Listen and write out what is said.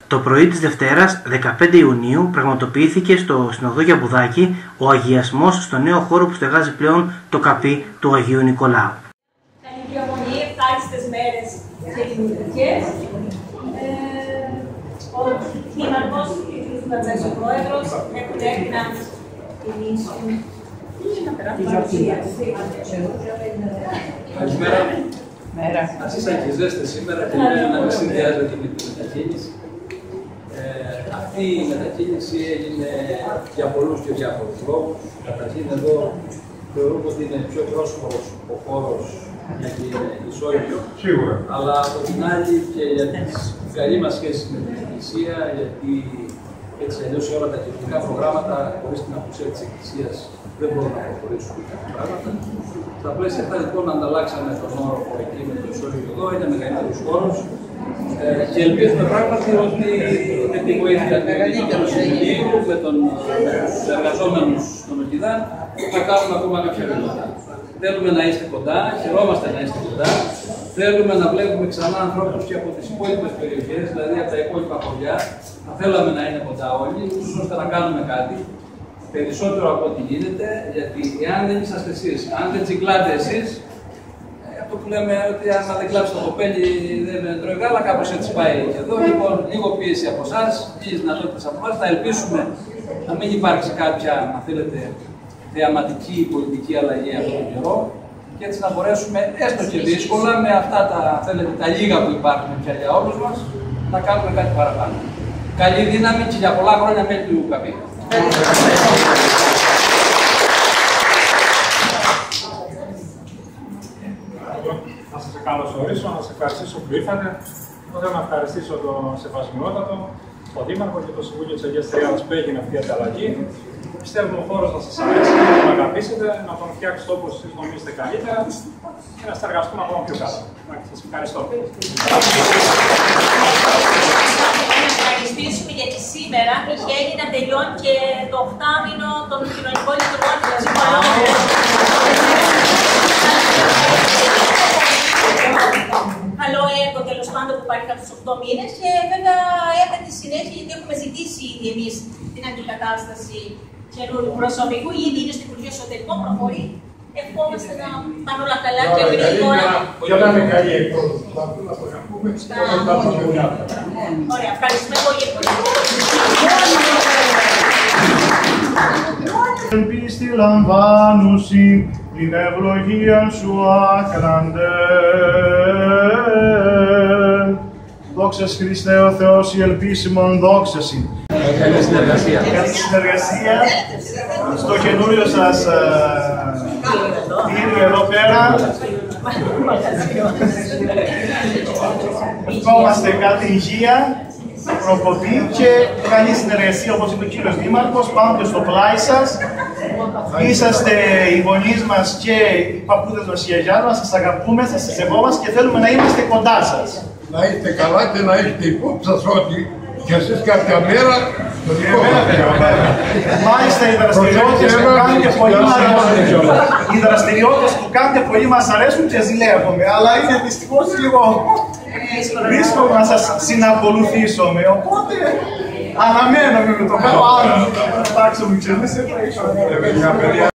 Το πρωί της Δευτέρας, 15 Ιουνίου, πραγματοποιήθηκε στην οδό Γιαμπουδάκη ο αγιασμός στο νέο χώρο που στεγάζει πλέον το καπί του Αγίου Νικολάου. Καλή διαμονή, ευχάριστες μέρες και δημιουργικές. Ο Δήμαρχος και ο κ. Βαρβέζος ο Πρόεδρος έχουν έρθει να τιμήσουν την παρουσίαση. Καλημέρα. Ας ήσαν και ζέστες σήμερα και να μην συνδυάζεται με τη μετακίνηση. Αυτή η μετακίνηση έγινε για πολλούς και διάφορους λόγους. Καταρχήν εδώ θεωρούμε ότι είναι πιο πρόσφορος ο χώρος για την ισόγειο. Σίγουρα. Αλλά από την άλλη και για τη καλή μας σχέση με την Εκκλησία, γιατί έτσι αλλιώς όλα τα κοινωνικά προγράμματα χωρίς την απουσία της Εκκλησίας δεν μπορούν να προχωρήσουν τα πράγματα. Στα πλαίσια αυτά λοιπόν ανταλλάξαμε τον όροφο εκεί με το ισόγειο εδώ, είναι μεγαλύτερος χώρος. Και ελπίζουμε πράγματι ότι με τη βοήθεια του Συνδικού, με τους εργαζόμενους των ΟΚΙΔΑΝ, θα κάνουμε ακόμα κάποια βήματα. Θέλουμε να είστε κοντά, χαιρόμαστε να είστε κοντά. Θέλουμε να βλέπουμε ξανά ανθρώπους και από τις υπόλοιπες περιοχές, δηλαδή από τα υπόλοιπα χωριά. Θα θέλαμε να είναι κοντά όλοι, ώστε να κάνουμε κάτι. Περισσότερο από ό,τι γίνεται, γιατί εάν δεν είσαστε εσείς, αν δεν τσιγκλάτε εσείς, αυτό που λέμε ότι αν δεν κλάψει το κοπέλι δεν τρώει γάλα, κάπως έτσι πάει και εδώ. Λοιπόν, λίγο πίεση από εσάς, λίγες δυνατότητες από εμάς. Θα ελπίσουμε να μην υπάρξει κάποια, αν θέλετε, θεαματική πολιτική αλλαγή αυτόν τον καιρό και έτσι να μπορέσουμε, έστω και δύσκολα, με αυτά τα λίγα που υπάρχουν πια για όλους μας, να κάνουμε κάτι παραπάνω. Καλή δύναμη και για πολλά χρόνια μέλη του ΚΑΠΗ. Να σας καλωσορίσω, να σας ευχαριστήσω που ήρθατε. Θέλω να ευχαριστήσω τον Σεβασμιότατο, τον Δήμαρχο και το Συμβούλιο της Αγίας Τριάδας που έγινε αυτή η ανταλλαγή. Πιστεύουμε ο χώρος να σας αρέσει, να τον αγαπήσετε, να τον φτιάξετε όπως εσείς νομίζετε καλύτερα και να συνεργαστούμε ακόμα πιο καλά. Σας ευχαριστώ. Να ευχαριστήσουμε γιατί σήμερα τυχαίνει να τελειώνει και το 8μηνο των κοινωνικών λειτουργών των ψυχολόγων. Καλό έργο τέλος πάντων που υπάρχει από τους 8 μήνες και βέβαια έρχεται στη συνέχεια γιατί έχουμε ζητήσει ήδη εμείς την αντικατάσταση καινούριου προσωπικού. Ήδη είναι στο Υπουργείο Εσωτερικών, προχωρεί. Ευχόμαστε να πάνε όλα καλά και γρήγορα. Για να είναι καλή εκπρόσωπη. Ωραία, ευχαριστούμε πολύ. Εν πίστη λαμβάνουσι την ευλογία σου άκραντε. Δόξας Χριστέ ο Θεός η ελπίσιμον δόξαση. Καλή συνεργασία. Καλή συνεργασία στο καινούριο σας κτίριο εδώ πέρα. Ευχόμαστε κάτι υγεία, προποτή και καλή συνεργασία, όπως είπε ο κύριος Δήμαρχος, πάνω και στο πλάι σας. Είσαστε οι γονείς μας και οι παππούδες μας και οι γιαγιάδες μας, σας αγαπούμε, σας σεβόμαστε και θέλουμε να είμαστε κοντά σας. Να είστε καλά και να έχετε υπόψη σας ότι και εσείς κάποια μέρα το δικό μας. Μάλιστα οι δραστηριότητες που κάνετε πολύ μας αρέσουν. Οι δραστηριότητες που κάνετε πολύ μας αρέσουν και ζηλεύουμε, αλλά είναι δυστυχώς λίγο δύσκολο να σας συνακολουθήσουμε, οπότε αναμένουμε με το καλό άλλο. Εντάξει, μου ξέρετε.